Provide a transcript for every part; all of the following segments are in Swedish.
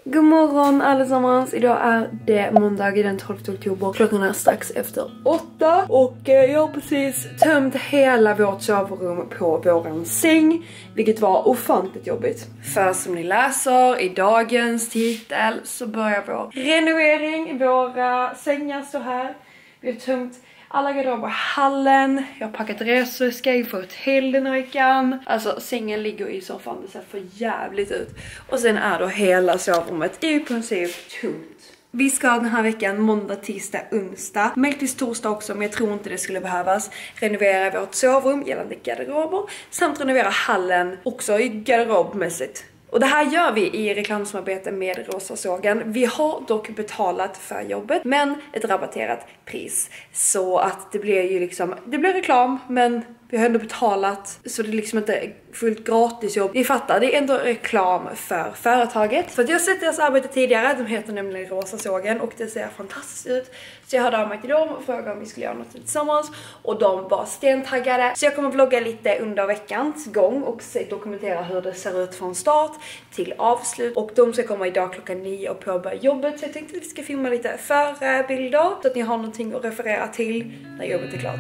God morgon allesammans, idag är det måndag den 12 oktober. Klockan är strax efter 8 och jag har precis tömt hela vårt sovrum på våran säng, vilket var ofantligt jobbigt. För som ni läser i dagens titel så börjar vår renovering. Våra sängar står här. Vi har tömt alla garderober i hallen. Jag har packat resväska inför hotell den här veckan. Alltså sängen ligger i soffan. Det ser för jävligt ut. Och sen är då hela sovrummet i princip tomt. Vi ska den här veckan måndag, tisdag, onsdag. Möjligtvis torsdag också, men jag tror inte det skulle behövas. Renovera vårt sovrum gällande garderober. Samt renovera hallen också i garderobmässigt. Och det här gör vi i reklamsamarbete med Rosa Sågen. Vi har dock betalat för jobbet, men ett rabatterat pris. Så att det blir ju liksom, det blir reklam, men vi har ändå betalat. Så det är liksom inte fullt gratis jobb. Ni fattar, det är ändå reklam för företaget. För att jag har sett deras arbete tidigare, de heter nämligen Rosa Sågen och det ser fantastiskt ut. Så jag hörde av mig till dem och frågade om vi skulle göra något tillsammans. Och de var stentaggade. Så jag kommer vlogga lite under veckans gång och dokumentera hur det ser ut från start till avslut. Och de ska komma idag klockan 9 och påbörja jobbet. Så jag tänkte att vi ska filma lite förbilder så att ni har någonting att referera till när jobbet är klart.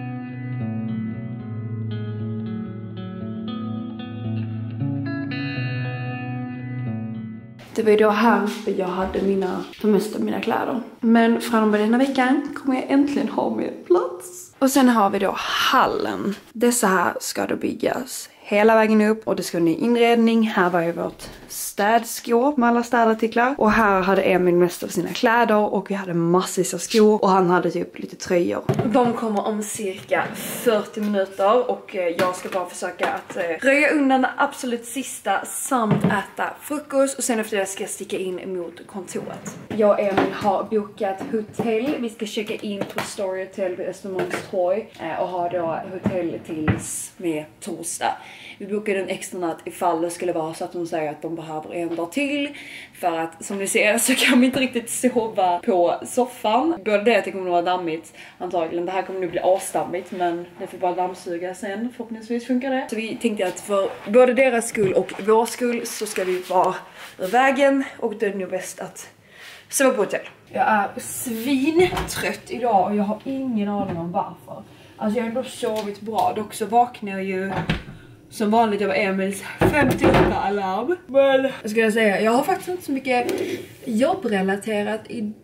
Det var ju då här uppe jag hade de mesta av mina kläder. Men från och med denna veckan kommer jag äntligen ha mer plats. Och sen har vi då hallen. Dessa här ska då byggas hela vägen upp. Och det ska vara ny inredning. Här var ju vårt städskåp med alla städartiklar. Och här hade Emil mest av sina kläder. Och vi hade massvis av skor. Och han hade typ lite tröjor. De kommer om cirka 40 minuter. Och jag ska bara försöka att röja undan det absolut sista. Samt äta frukost. Och sen efter det ska jag sticka in mot kontoret. Jag och Emil har bokat hotell. Vi ska checka in på Story Hotel vid Östermalmstorg. Och ha då hotell tills med torsdag. Vi bokade en extra natt ifall det skulle vara så att de säger att de behöver en dag till. För att som ni ser så kan vi inte riktigt sova på soffan. Både det att det kommer att vara dammigt antagligen. Det här kommer nu bli asdammigt, men det får bara dammsuga sen. Förhoppningsvis funkar det. Så vi tänkte att för både deras skull och vår skull så ska vi vara ur vägen. Och det är nog bäst att sova på hotell. Jag är svintrött idag och jag har ingen aning om varför. Alltså jag har ändå sovit bra. Dock så vaknar jag ju som vanligt av Emils 58-alarm. Men jag ska säga, jag har faktiskt inte så mycket jobbrelaterat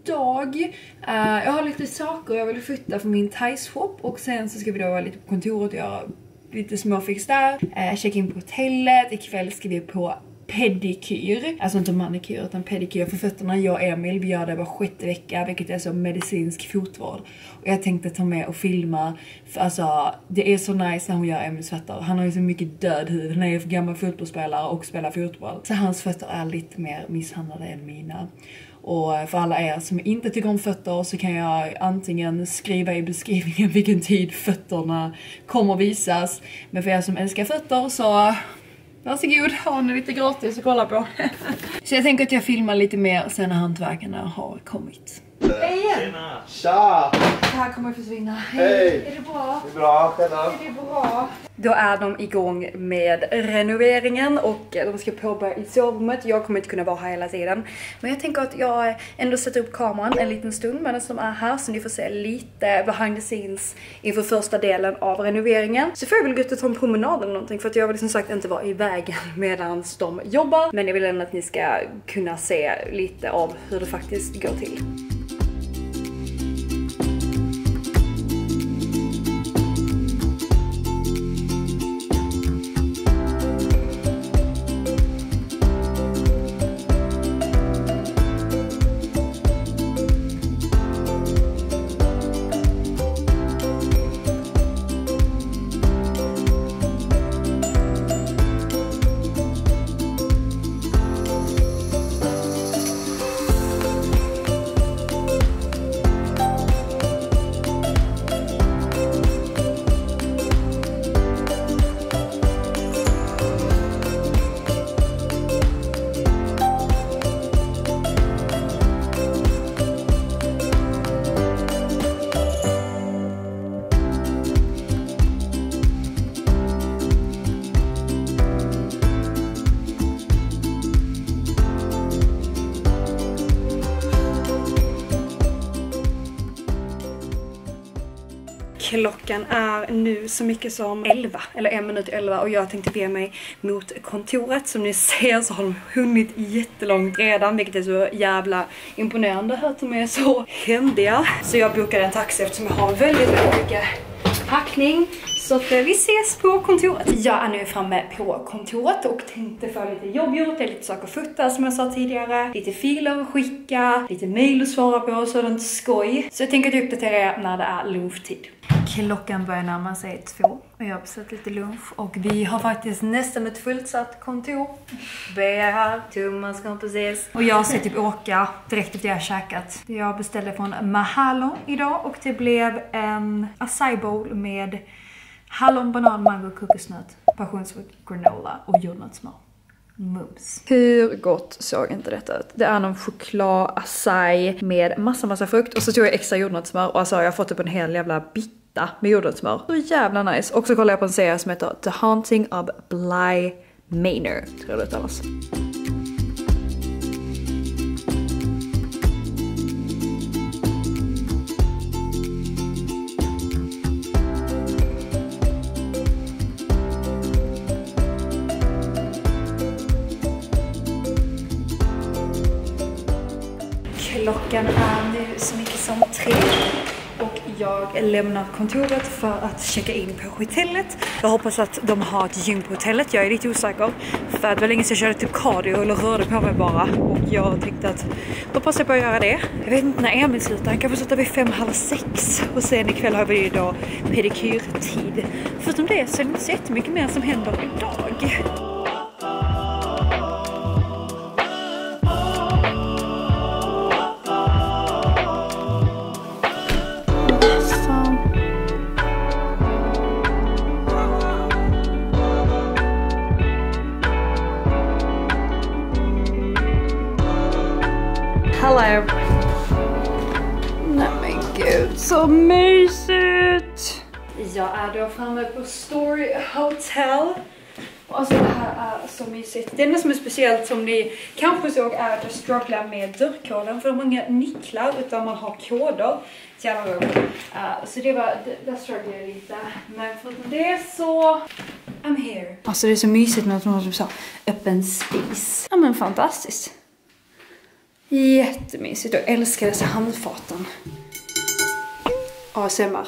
idag. Jag har lite saker jag vill flytta från min Thai-shop. Och sen så ska vi då vara lite på kontoret och göra lite småfix där. Checka in på hotellet. Ikväll ska vi på pedikyr. Alltså inte manikyr utan pedikyr för fötterna. Jag och Emil, vi gör det var 6:e vecka, vilket är så medicinsk fotvård. Och jag tänkte ta med och filma. För alltså, det är så nice när hon gör Emils fötter. Han har ju så mycket död hud. Han är ju för gammal fotbollsspelare och spelar fotboll. Så hans fötter är lite mer misshandlade än mina. Och för alla er som inte tycker om fötter så kan jag antingen skriva i beskrivningen vilken tid fötterna kommer visas. Men för er som älskar fötter så varsågod, har ni lite gratis att kolla på. Så jag tänker att jag filmar lite mer sen när hantverkarna har kommit. Hej igen! Tja! Det här kommer att försvinna. Hej! Är det bra? Det är bra, själva. Är det bra? Då är de igång med renoveringen och de ska påbörja i sovrummet. Jag kommer inte kunna vara här hela tiden. Men jag tänker att jag ändå sätter upp kameran en liten stund medan de är här. Så ni får se lite behind the scenes inför första delen av renoveringen. Så får jag väl gå ut och ta en promenad eller någonting. För att jag vill som sagt inte vara i vägen medan de jobbar. Men jag vill ändå att ni ska kunna se lite av hur det faktiskt går till. Klockan är nu så mycket som 11, eller 1 minut 11, och jag tänkte be mig mot kontoret. Som ni ser så har de hunnit jättelångt redan, vilket är så jävla imponerande att de är så händiga. Så jag bokade en taxi eftersom jag har väldigt mycket packning. Så att vi ses på kontoret. Jag är nu framme på kontoret och tänkte få lite jobb gjort. Det är lite saker att fota som jag sa tidigare. Lite filer att skicka. Lite mail att svara på. Sådant skoj. Så jag tänker att uppdatera er när det är lunchtid. Klockan börjar närma sig 2 och jag har beställt lite lunch. Och vi har faktiskt nästan ett fullsatt kontor. Bea här, Thomas kommer precis. Och jag ska typ åka direkt efter jag har käkat. Jag beställde från Mahalo idag och det blev en acai bowl med hallon, banan, mango, kokosnöt, passionsfrukt, granola och jordnötssmör. Mums. Hur gott såg inte detta ut? Det är någon choklad acai med massa frukt. Och så tog jag extra jordnötssmör. Och alltså jag har fått upp en hel jävla bitta med jordnötssmör. Så jävla nice. Och så kollar jag på en serie som heter The Haunting of Bly Manor. Tror jag det uttalas. Klockan är nu så mycket som 3 och jag lämnar kontoret för att checka in på hotellet. Jag hoppas att de har ett gym på hotellet. Jag är lite osäker för att det var länge sedan jag körde typ cardio eller rörde på mig bara. Och jag tänkte att då passar jag på att göra det. Jag vet inte när Emil slutar. Han kanske slutar vid 5:30. Och sen ikväll har vi då pedikyrtid. Förutom det så är det inte så jättemycket mer som händer idag. Hello. Nej men gud, så mysigt. Jag är då framme på Story Hotel. Och alltså det här är så mysigt. Det enda som är speciellt som ni kanske såg är att jag strugglar med dörrkoden. För de har inga nycklar utan man har koder till alla rum. Så det var, där strugglade jag lite. Men förutom det så, I'm here. Alltså det är så mysigt med att de har typ så öppen spis. Ja men fantastiskt. Jättemysigt. Jag älskar dessa handfaten. ASMR.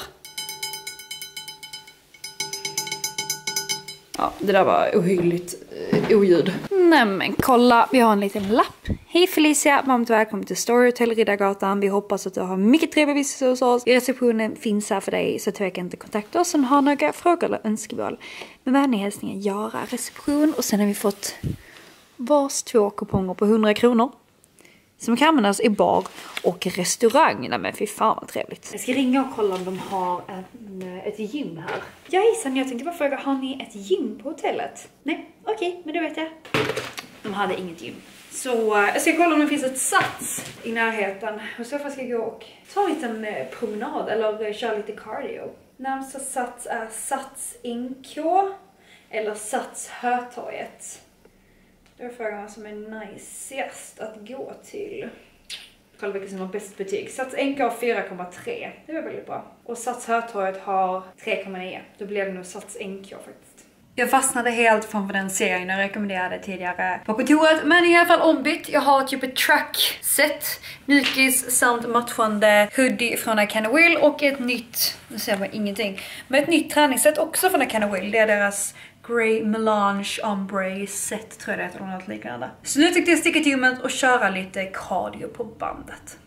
Ja, det där var ohyggligt oljud. Nej men kolla, vi har en liten lapp. Hej Felicia, varmt välkommen till Story Hotel Riddargatan. Vi hoppas att du har mycket trevlig vistelse hos oss. Receptionen finns här för dig så tveka inte kontakta oss om du har några frågor eller önskemål. Med vänlig hälsning Jara, reception. Och sen har vi fått vars 2 kuponger på 100 kronor. Som kan användas i bar och restaurang. Nej men fy fan vad trevligt. Jag ska ringa och kolla om de har ett gym här. Ja hejsan, jag tänkte bara fråga, har ni ett gym på hotellet? Nej, okej, men det vet jag. De hade inget gym. Så jag ska kolla om det finns ett Sats i närheten. Och så ska jag gå och ta en liten promenad eller köra lite cardio. Närmsta Sats är Sats NK eller Sats Hötorget. Det är frågan vad som är najsigast att gå till. Kolla vilka som har bäst betyg. Sats NK har 4,3. Det var väldigt bra. Och Sats Hötorget har 3,9. Då blev det nog Sats NK faktiskt. Jag fastnade helt från den serien jag rekommenderade tidigare på kontoret. Men i alla fall ombytt. Jag har typ ett track-set. Mykis samt matchande hoodie från Akana Will. Och ett nytt, nu ser man ingenting. Men ett nytt träningsset också från Akana Will. Det är deras Grey Melange Ombre set, tror jag det heter, eller något liknande. Så nu tänkte jag sticka till gymmet och köra lite cardio på bandet.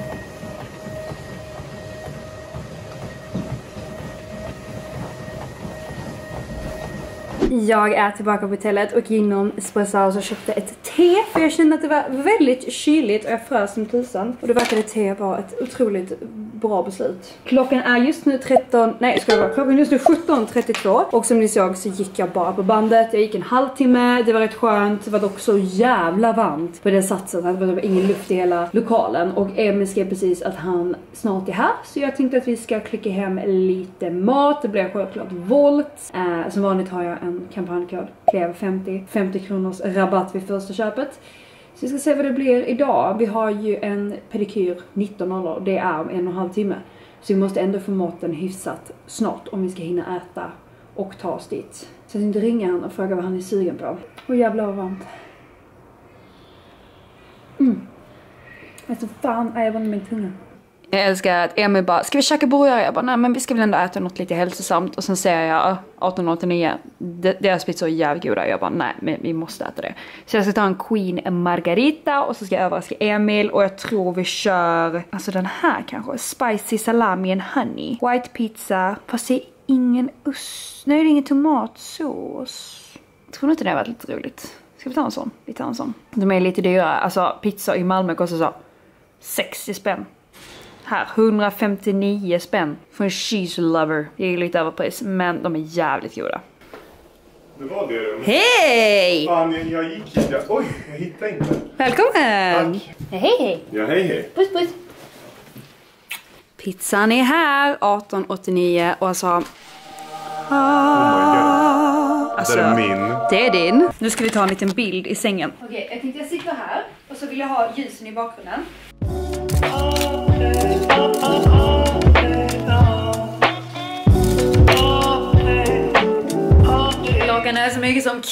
Jag är tillbaka på hotellet och inom Espresso House och köpte ett te. För jag kände att det var väldigt kyligt och jag frös som tusan. Och då verkade te vara ett otroligt bra beslut. Klockan är just nu 17:32. Och som ni såg så gick jag bara på bandet. Jag gick en halvtimme, det var rätt skönt. Det var dock så jävla varmt på den satsen att det var ingen luft i hela lokalen. Och Emil skrev precis att han snart är här. Så jag tänkte att vi ska klicka hem lite mat. Det blir självklart Volt. Som vanligt har jag en kampanjkod. Klev 50 kronors rabatt vid första köpet. Så vi ska se vad det blir idag. Vi har ju en pedikyr 19:00. Det är om 1,5 timme. Så vi måste ändå få maten hyfsat snart om vi ska hinna äta och ta oss dit. Så jag tänkte ringa han och fråga vad han är sugen på. Och jävlar vad varmt. Alltså fan, jag var med min tunga. Jag älskar att Emil bara, ska vi käka burgare? Jag bara, nej men vi ska väl ändå äta något lite hälsosamt. Och sen säger jag 1889, deras pizza är jävligt goda. Jag bara, nej men vi måste äta det. Så jag ska ta en Queen Margarita och så ska jag överraska Emil. Och jag tror vi kör, alltså den här kanske, spicy salami and honey. White pizza, fast det är ingen nej det är ingen tomatsås. Jag tror inte det har varit lite roligt. Ska vi ta en sån? Vi tar en sån. De är lite dyra, alltså pizza i Malmö kostar så 60 spänn. Här, 159 spänn för en cheese lover. Det är lite överpris, men de är jävligt goda. Det var det rum. Hej! Fan, jag gick hit. Oj, jag hittade inte. Välkommen! Tack. Hej! Ja, hej. Puss, puss. Pizzan är här, 1889 och alltså... Alltså, det är min. Det är din. Nu ska vi ta en liten bild i sängen. Okej, jag tänkte jag sitter här och så vill jag ha ljusen i bakgrunden. Klockan är så mycket som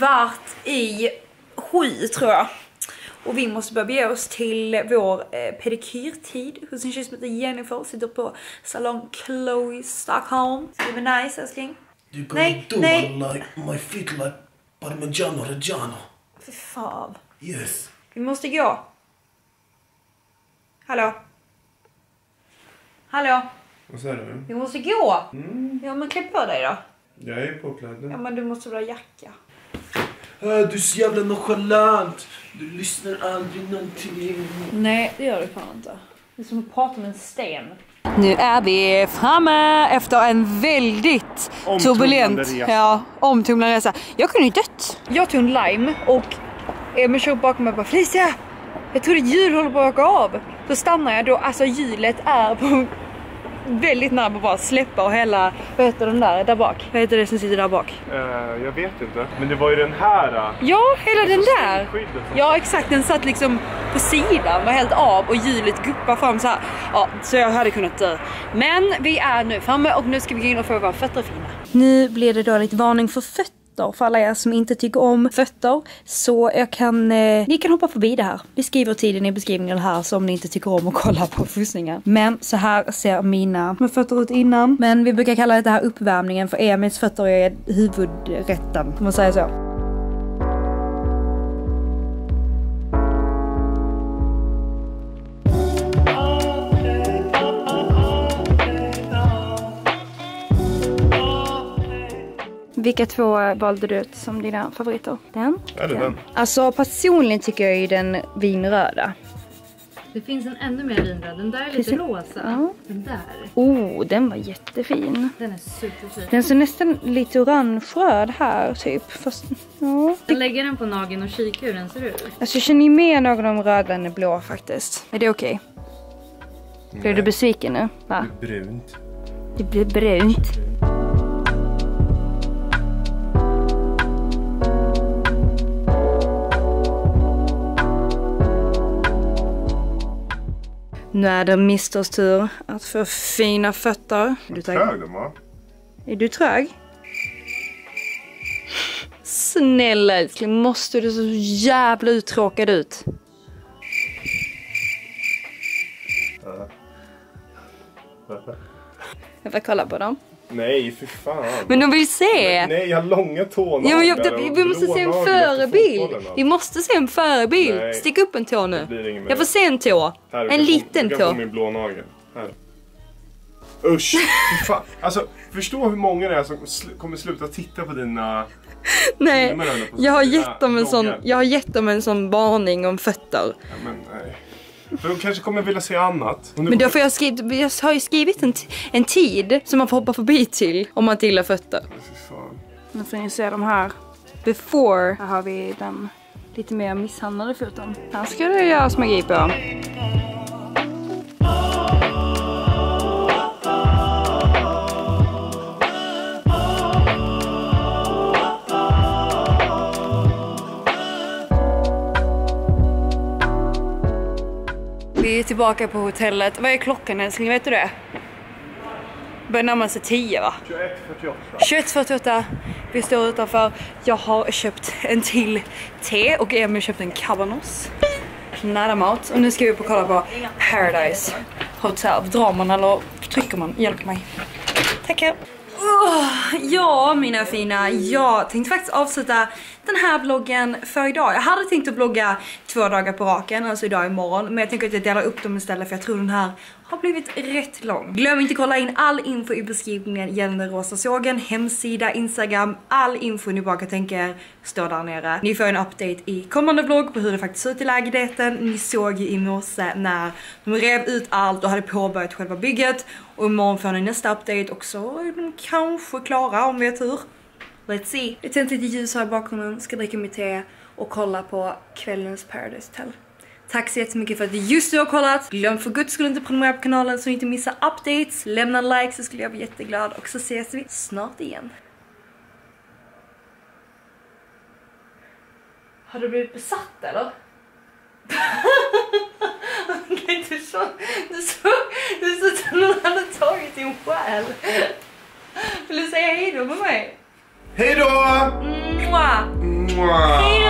6:15 tror jag. Och vi måste börja bege oss till vår pedikyrtid hos en tjej som heter Jennifer. Sitter på salong Chloe Stockholm. Så det blir nice, älskling. You gonna like my feet like Parmigiano Reggiano. Fy fan. Yes. Vi måste gå. Hallå? Hallå? Vad säger du? Vi måste gå. Ja, men klä på dig då. Jag är påklädd. Ja, men du måste väl ha jacka. Du är så jävla nonchalant. Du lyssnar aldrig någonting. Nej, det gör du fan inte. Det är som att prata med en sten. Nu är vi framme efter en väldigt turbulent omtumlande resa. Jag kunde ju dött. Jag tog en lime och Emil kör bakom mig och bara, Felicia, jag tror att hjul håller på att åka av. Så stannar jag då, alltså hjulet är på väldigt nära på att bara släppa och hela, vad heter den där bak? Vad heter det som sitter där bak? Jag vet inte. Men det var ju den här. Ja, hela den där. Ja, exakt. Den satt liksom på sidan, var helt av och hjulet guppar fram så här. Ja, så jag hade kunnat dö. Men vi är nu framme och nu ska vi gå in och få våra fötter fina. Nu blir det då lite varning för fötter. För alla er som inte tycker om fötter. Så ni kan hoppa förbi det här. Vi skriver tiden i beskrivningen här. Så om ni inte tycker om att kolla på fussningar. Men så här ser mina fötter ut innan. Men vi brukar kalla det här uppvärmningen. För Emils fötter är huvudrätten, om man säger så. Vilka två valde du ut som dina favoriter? Den? Eller den. Alltså personligen tycker jag ju den vinröda. Det finns en ännu mer vinröd. Den där är lite rosa. Ja. Den där. Den var jättefin. Den är superfin. Den ser nästan lite orange-röd här typ. Fast, ja. Jag lägger den på nageln och kika hur den ser ut. Alltså jag känner ju mer någon av röda än blå faktiskt. Är det okej? Blir du besviken nu? Va? Det blir brunt. Det blir brunt. Nu är det Misters tur att få fina fötter. Är du trög de var? Är du trög? Snälla älskling, måste du så jävla uttråkad ut? Jag får kolla på dem. Nej, för fan. Men de vill se. Nej, jag har långa tånaglar. Ja, men vi måste se en förebild. Vi måste se en förebild. Nej. Stick upp en tå nu. Jag får se en tå. Här, en liten tå. tå. Jag får min blå nagel. Här. Usch, fy fan. Alltså, förstå hur många det är som kommer sluta titta på dina... Nej, jag har gett dem en sån varning om fötter. Ja, men nej. För de kanske kommer vilja se annat. Men då får jag har ju skrivit en tid som man får hoppa förbi till om man gillar fötter. Nu får ni se de här. Before. Här har vi den lite mer misshandlade foten. Här ska det göras magi på. Vi är tillbaka på hotellet. Vad är klockan älskling? Vet du det? börjar närma sig 10 va? 21:48. 21:48. Vi står utanför. Jag har köpt en till te och Emil köpt en cabanos. Nära mat. Och nu ska vi upp och kolla på Paradise Hotel. Drar man eller trycker man? Hjälp mig. Tackar. Ja, mina fina. Jag tänkte faktiskt avsluta den här vloggen för idag. Jag hade tänkt att vlogga 2 dagar på raken, alltså idag och imorgon. Men jag tänker att jag delar upp dem istället för jag tror den här har blivit rätt lång. Glöm inte att kolla in all info i beskrivningen gällande Rosa sågen, hemsida, Instagram. All info ni bara kan tänka er står där nere. Ni får en update i kommande vlogg på hur det faktiskt ser ut i lägenheten. Ni såg ju i morse när de rev ut allt och hade påbörjat själva bygget. Och imorgon får ni nästa update och så är de kanske klara om vi har tur. Let's see. Jag tänkte lite ljus här i bakgrunden, ska dricka mitt te och kolla på kvällens Paradise Hotel. Tack så jättemycket för att just du har kollat. Glöm för guds skull inte prenumerera på kanalen så ni inte missar updates. Lämna en like så skulle jag bli jätteglad och så ses vi snart igen. Har du blivit besatt eller? Okej, du såg att någon hade tagit din själ. Vill du säga hej då med mig? Hej då! Mwah! Mwah!